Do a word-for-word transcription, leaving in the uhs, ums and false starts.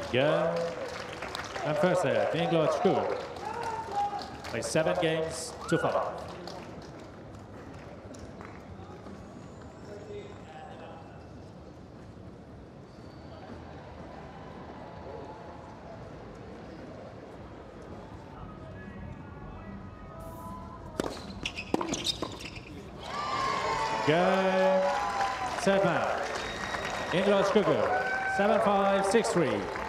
Go. And first set, Ingolf Skugge by seven games to five. Go. Set match. Ingolf Skugge, seven five, six three.